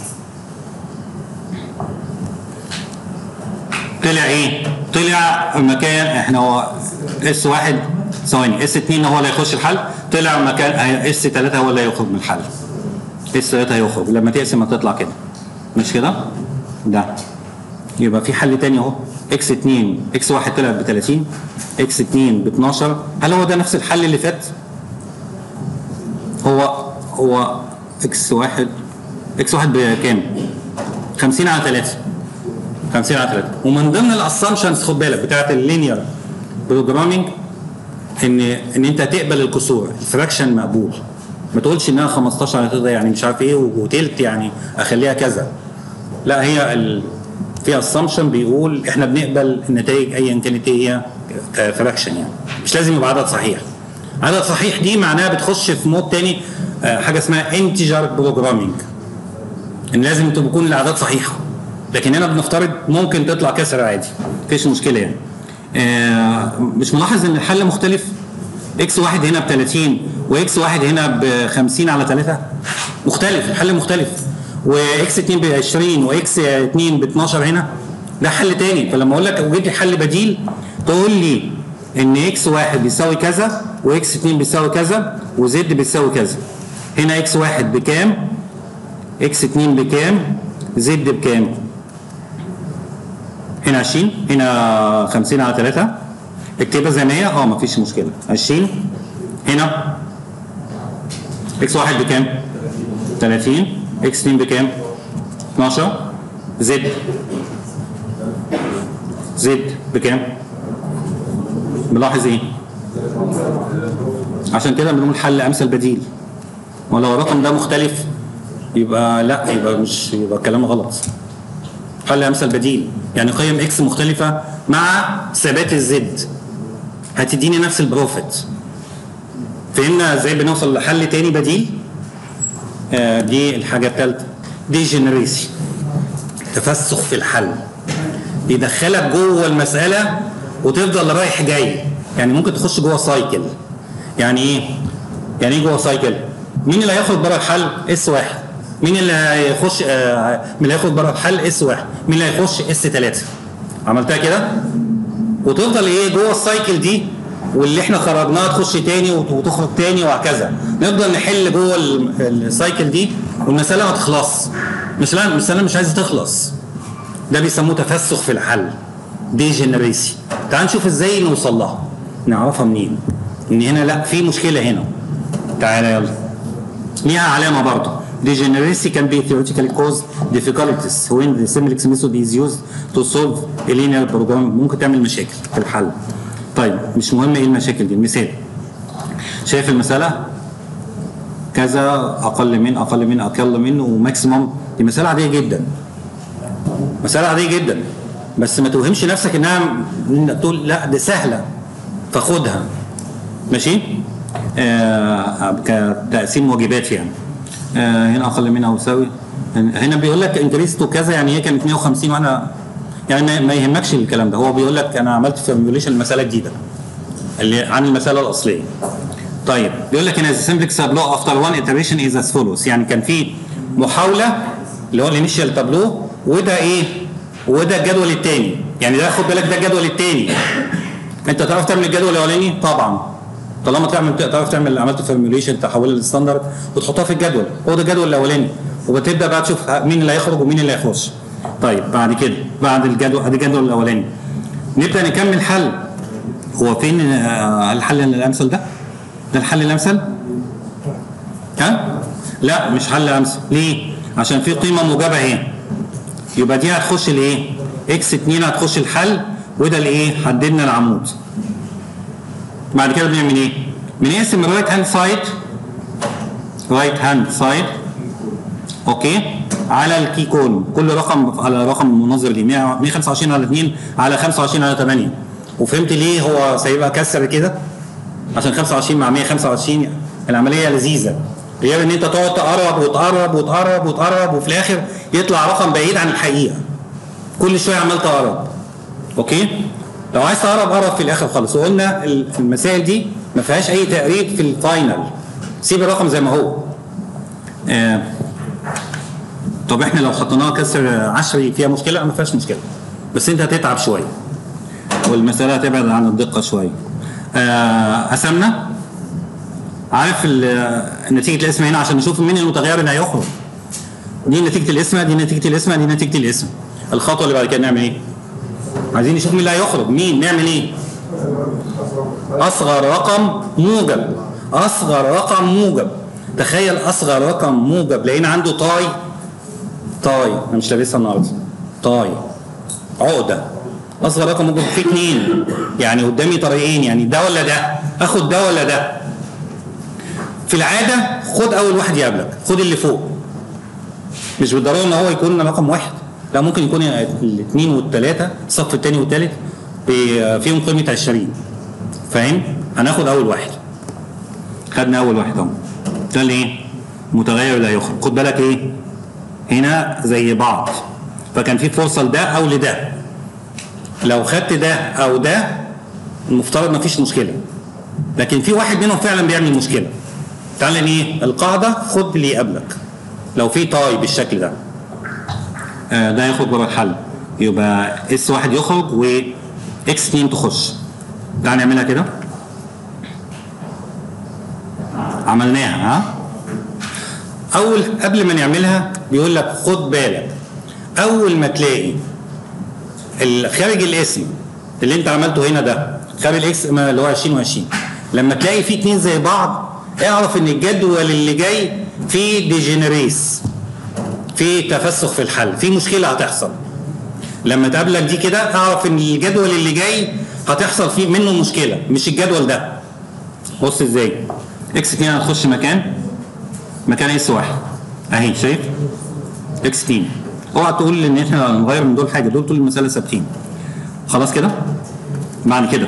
طلع ايه؟ طلع مكان احنا هو اس1 ثواني، اس2 هو اللي هيخش الحل، طلع مكان اس3 هو اللي هيخرج من الحل. اس3 هيخرج لما تقسم هتطلع كده. مش كده؟ ده. يبقى في حل تاني اهو، x2 x1 طلع ب 30، x2 ب 12. هل هو ده نفس الحل اللي فات؟ هو x1 بكام؟ 50 على 3. 50 على 3. ومن ضمن الاسامبشنز خد بالك بتاعت اللينير بروجرامينج ان انت تقبل الكسور، الفراكشن مقبول. ما تقولش انها 15 على 3 يعني مش عارف ايه وتلت يعني اخليها كذا. لا، هي في اسامبشن بيقول احنا بنقبل النتائج ايا كانت هي فراكشن، يعني مش لازم يبقى عدد صحيح. عدد صحيح دي معناها بتخش في مود تاني، حاجه اسمها انتجر بروجرامينج، ان لازم تكون الاعداد صحيحه. لكن هنا بنفترض ممكن تطلع كسر عادي، مفيش مشكله يعني. مش ملاحظ ان الحل مختلف؟ x1 هنا ب 30 وx1 هنا ب 50 على 3 مختلف، الحل مختلف. وx2 ب 20 وx2 ب 12 هنا ده حل تاني. فلما اقول لك وجد لي حل بديل تقول لي ان x1 بيساوي كذا وx2 بيساوي كذا وz بيساوي كذا. هنا x1 بكام؟ x2 بكام؟ z بكام؟ هنا 20 هنا 50 على 3 اكتبها زي ما هي مفيش مشكله. 20 هنا x1 بكام؟ 30 x2 بكام؟ 12 z بكام؟ ملاحظ ايه؟ عشان كده بنقول حل امثل بديل. ولو الرقم ده مختلف يبقى لا، يبقى الكلام غلط. حل امثل بديل يعني قيم اكس مختلفه مع ثبات الزد هتديني نفس البروفيت. فهمنا ازاي بنوصل لحل تاني بديل؟ دي الحاجه الثالثه، ديجنريسي، تفسخ في الحل، يدخلك جوه المساله وتفضل رايح جاي. يعني ممكن تخش جوه سايكل. يعني ايه؟ يعني ايه جوه سايكل؟ مين اللي هيخرج بره الحل؟ اس1. مين اللي هيخش مين اللي هيخرج بره الحل؟ اس1. مين اللي هيخش؟ اس3. عملتها كده وتفضل ايه جوه السايكل دي واللي احنا خرجناه تخش تاني وتخرج تاني وهكذا. نفضل نحل جوه السايكل دي والمساله ما تخلص. المساله مش عايزه تخلص. ده بيسموه تفسخ في الحل، ديجنريسي. تعال نشوف ازاي نوصل لها، نعرفها منين. ان هنا لا في مشكله هنا. تعالى يلا. ليها علامه برضه. Degeneracy can be theoretically cause difficulties when the simplex method is used to solve a linear program. ممكن تعمل مشاكل في الحل. طيب مش مهم ايه المشاكل دي. المثال، شايف المساله كذا اقل من وماكسيموم. دي مساله عاديه جدا، مساله عاديه جدا، بس ما توهمش نفسك انها تقول لا دي سهله فخدها. ماشي؟ كتقسيم واجبات يعني. هنا اقل منها او يساوي. هنا بيقول لك انكريستو كذا، يعني هي كانت 150 وانا يعني ما يهمكش الكلام ده. هو بيقول لك انا عملت فورميوليشن لمساله جديده اللي عن المساله الاصليه. طيب بيقول لك هنا السمبلكس تابلو افتر وان iteration از as follows. يعني كان في محاوله اللي هو الانيشال تابلو، وده ايه؟ وده الجدول الثاني. يعني ده خد بالك ده الجدول الثاني. انت تعرف تعمل الجدول الاولاني؟ طبعا. طالما تعرف تعمل عملت فورميوليشن تحولها للستاندرد وتحطها في الجدول. هو ده الجدول الاولاني، وبتبدا بقى تشوف مين اللي هيخرج ومين اللي هيخش. طيب بعد كده بعد الجدول ادي الجدول الاولاني نبدا نكمل حل. هو فين الحل الامثل ده؟ ده الحل الامثل؟ ها؟ لا مش حل امثل. ليه؟ عشان في قيمه موجبه اهي. يبقى دي هتخش الايه؟ اكس 2 هتخش الحل، وده الايه؟ حددنا العمود. بعد كده بنعمل ايه؟ بنقسم الرايت هاند سايد اوكي على الكي كون. كل رقم على رقم مناظر ليه. 125 على 2 على 25 على 8. وفهمت ليه هو سايبها كسر كده؟ عشان 25 مع 125 العمليه لذيذه. غير ان انت تقعد تقرب وفي الاخر يطلع رقم بعيد عن الحقيقه. كل شويه عمال تقرب. اوكي؟ لو عايز قرب في الاخر خالص. وقلنا المسائل دي ما فيهاش اي تقريب في الفاينل. سيب الرقم زي ما هو. طب احنا لو حطيناها كسر 10 فيها مشكله؟ ما فيهاش مشكله، بس انت هتتعب شويه والمساله هتبعد عن الدقه شويه. قسمنا. عارف نتيجه الاسم هنا عشان نشوف مين المتغير اللي هيخرج. دي نتيجه الاسم، دي نتيجه الاسم، دي نتيجه الاسم. الخطوه اللي بعد كده نعمل ايه؟ عايزين نشوف مين اللي هيخرج. مين؟ نعمل ايه؟ اصغر رقم موجب. اصغر رقم موجب. تخيل اصغر رقم موجب لقينا عنده طاي. انا مش لابسها النهارده. طاي عقده. اصغر رقم موجب فيه 2، يعني قدامي طريقين، يعني ده ولا ده؟ اخد ده ولا ده؟ في العاده خد اول واحد يقابلك، خد اللي فوق. مش بالضروره ان هو يكون رقم واحد، لا ممكن يكون الاثنين والثلاثه الصف الثاني والثالث فيهم قيمه 20. فاهم؟ هناخد اول واحد. خدنا اول واحد اهو. ده اللي ايه؟ متغير اللي هيخرج. خد بالك ايه؟ هنا زي بعض، فكان في فرصه لده او لده. لو خدت ده او ده المفترض ما فيش مشكله، لكن في واحد منهم فعلا بيعمل مشكله. تعال ايه؟ القاعده خد اللي يقابلك. لو في طاي بالشكل ده ده يخرج بره الحل، يبقى اس واحد يخرج واكس 2 تخش. تعال نعملها كده. عملناها. ها؟ قبل ما نعملها بيقول لك خد بالك اول ما تلاقي خارج الاسم اللي انت عملته هنا ده خارج الاسم اللي هو 20 و20، لما تلاقي فيه 2 زي بعض اعرف ان الجدول اللي جاي فيه ديجنريس، فيه تفسخ في الحل، فيه مشكله هتحصل. لما تقابلك دي كده اعرف ان الجدول اللي جاي هتحصل فيه منه مشكله، مش الجدول ده. بص ازاي؟ اكس 2 هتخش مكان اس 1 اهي. شايف؟ اكس 2. اوعى تقول ان احنا هنغير من دول حاجه، دول طول المساله ثابتين. خلاص كده؟ بعد كده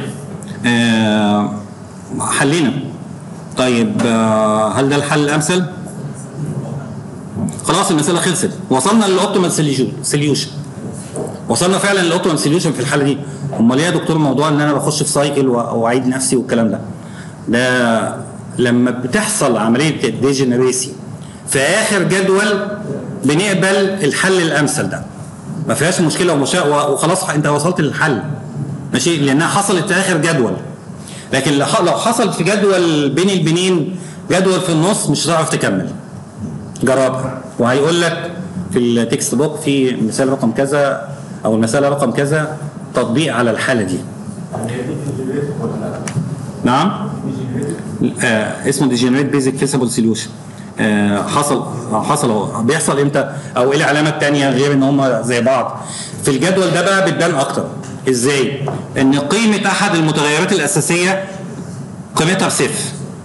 حلينا. طيب هل ده الحل الامثل؟ خلاص المساله خلصت، وصلنا للاوبتيمال سوليوشن. وصلنا فعلا للاوبتيمال سوليوشن في الحاله دي. امال ايه يا دكتور موضوع ان انا بخش في سايكل واعيد نفسي والكلام ده؟ ده لما بتحصل عمليه الديجنريسي في اخر جدول بنقبل الحل الامثل ده، ما فيهاش مشكله وخلاص انت وصلت للحل. ماشي؟ لانها حصلت في اخر جدول. لكن لو حصل في جدول بين البنين جدول في النص مش هتعرف تكمل. جربها وهيقول لك في التكست بوك في مثال رقم كذا او المساله رقم كذا تطبيق على الحاله دي. نعم؟ اسمه ديجنريت بيزك فيسبل سوليوشن. حصل بيحصل امتى؟ او ايه العلامه الثانيه غير ان هم زي بعض؟ في الجدول ده بقى بتبان اكتر. ازاي؟ ان قيمه احد المتغيرات الاساسيه قيمتها بصفر.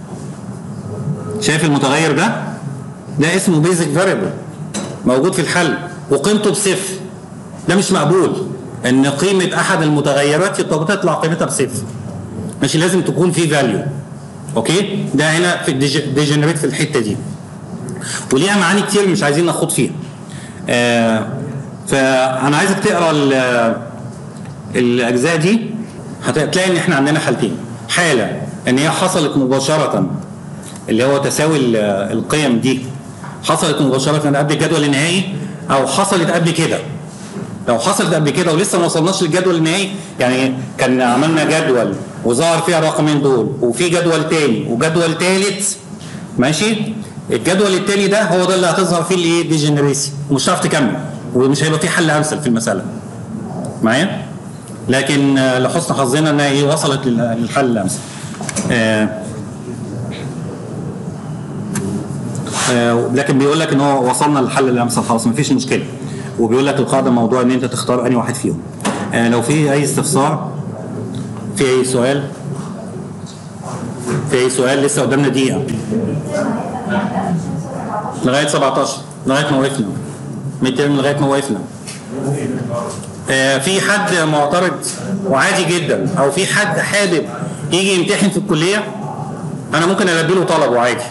شايف المتغير ده؟ ده اسمه بيزك فاريبل موجود في الحل وقيمته بصفر. ده مش مقبول ان قيمه احد المتغيرات تطلع قيمتها بصفر. ماشي، لازم تكون في فاليو. اوكي؟ ده هنا في الديجنريت في الحته دي. وليها معاني كتير مش عايزين ناخد فيها. فانا عايزك تقرا الاجزاء دي، هتلاقي ان احنا عندنا حالتين. حاله ان هي حصلت مباشره اللي هو تساوي القيم دي حصلت مباشره قبل الجدول النهائي، او حصلت قبل كده. لو حصلت قبل كده ولسه ما وصلناش للجدول النهائي، يعني كان عملنا جدول وظهر فيها الرقمين دول وفي جدول تاني وجدول تالت، ماشي؟ الجدول التاني ده هو ده اللي هتظهر فيه الايه؟ ديجنريسي، ومش هتعرف تكمل ومش هيبقى فيه حل امثل في المساله. معايا؟ لكن لحسن حظنا انها ايه؟ وصلت للحل الامثل. لكن بيقول لك ان هو وصلنا للحل الامثل خلاص مفيش مشكله. وبيقول لك القاعده موضوع ان انت تختار انهي واحد فيهم. لو في اي استفسار، في اي سؤال، لسه قدامنا دقيقه لغايه 17 لغايه ما وقفنا لغايه ما وقفنا. في حد معترض وعادي جدا، او في حد حابب يجي يمتحن في الكليه، انا ممكن البي له طلبه عادي.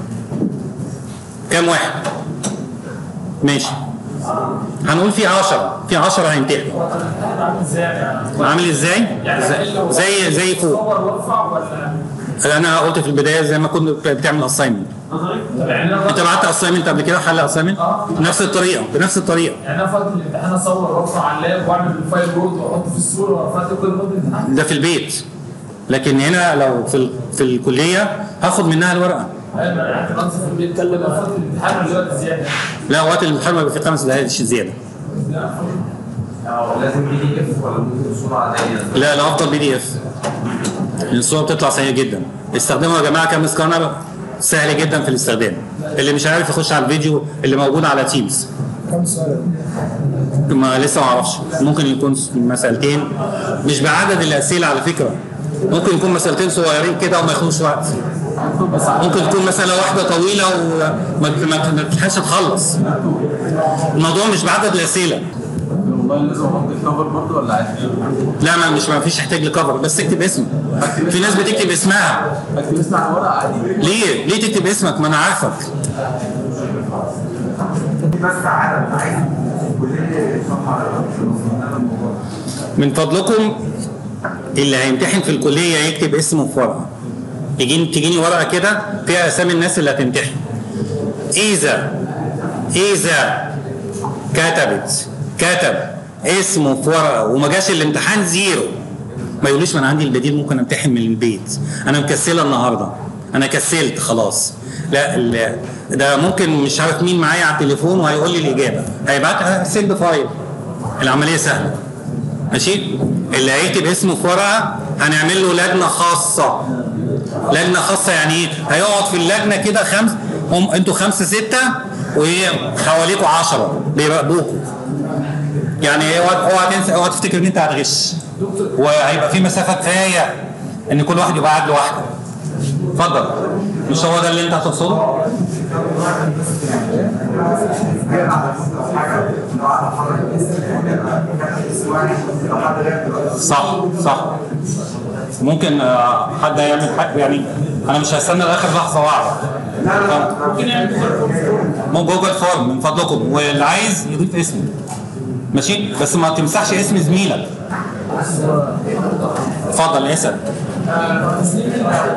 كام واحد؟ ماشي، هنقول في 10 هيمتحنوا. عامل ازاي؟ زي فوق. انا قلت في البدايه زي ما كنت بتعمل اساينمنت. انت بعت اساينمنت قبل كده؟ حل اساينمنت بنفس الطريقه. يعني انا فاضي الامتحان اصور وارفع على اللاب واعمل الفايل بورد واحطه في الصوره وارفع كل الامتحان ده في البيت. لكن هنا لو في الكليه هاخد منها الورقه. ايوه انا قصدي في البيت كلم وقت الامتحان ولا وقت زياده؟ لا، وقت الامتحان بيبقى في 5 دقائق زياده. لازم PDF ولا ممكن صوره عاديه؟ لا، الافضل PDF. الصوره بتطلع سيئه جدا. استخدموا يا جماعه كام سكانر، سهل جدا في الاستخدام. اللي مش عارف يخش على الفيديو اللي موجود على تيمز. كم سؤال؟ ما لسه ما اعرفش، ممكن يكون مسألتين، مش بعدد الاسئله على فكره. ممكن يكون مسألتين صغيرين كده وما ياخدوش وقت. ممكن تكون مسألة واحدة طويلة وما تلحقش تخلص. الموضوع مش بعدد الأسئلة. والله لازم احط الكفر برضه ولا عادي؟ لا، ما فيش احتاج لكفر، بس اكتب اسمك. في ناس بتكتب اسمها. اكتب اسمي على الورقة عادي. ليه تكتب اسمك؟ ما أنا عارفك. بس عدد عايز من فضلكم اللي هيمتحن في الكلية يكتب اسمه في ورقة. تجيني ورقة كده فيها أسامي الناس اللي هتمتحن. إذا كتب اسمه في ورقة وما جاش الامتحان 0، ما يقوليش ما أنا عندي البديل ممكن أمتحن من البيت، أنا مكسلة النهاردة، أنا كسلت خلاص. لا، ده ممكن مش عارف مين معايا على التليفون وهيقول لي الإجابة، هيبعتها سيلد فايل. العملية سهلة. ماشي؟ اللي هيكتب اسمه في ورقة هنعمل له لجنة خاصة. يعني ايه؟ هيقعد في اللجنة كده انتوا 5 6 وحواليكوا 10 بيراقبوكوا. يعني اوعى تفتكر ان انت هتغش. وهيبقى في مسافة كفاية ان كل واحد يبقى قاعد لوحده. اتفضل. مش هو ده اللي انت هتقصده؟ صح. ممكن حد يعمل حاجه، يعني انا مش هستنى لاخر لحظه واعرف. ممكن يعمل جوجل فورم من فضلكم، واللي عايز يضيف اسمه. ماشي؟ بس ما تمسحش اسم زميلك. اتفضل اسال. تسليم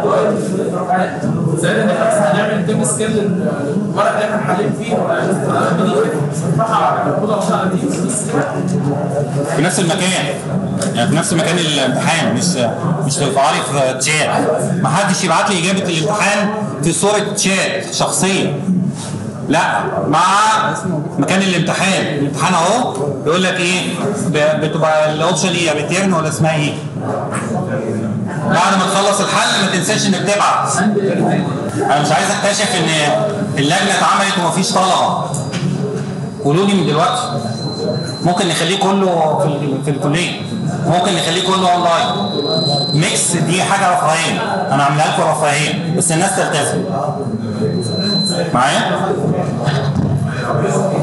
زائد ان احنا هنعمل تيم سكيل الورق اللي احنا حالين فيه في نفس المكان، يعني في نفس مكان الامتحان، مش ترفع لي في تشات. ما حدش يبعت لي اجابه الامتحان في صوره تشات شخصيه، لا، مع مكان الامتحان اهو بيقول لك ايه، بتبقى الاوبشن ايه، ريتيرن ولا اسمها ايه؟ بعد ما تخلص الحل ما تنساش انك تبعت. انا مش عايز اكتشف ان اللجنه اتعملت ومفيش طلبه. قولوا لي من دلوقتي. ممكن نخليه كله في الكليه، ممكن نخليه كله اونلاين. ميكس دي حاجه رفاهيه، انا عاملها لكم رفاهيه بس الناس تلتزم معايا.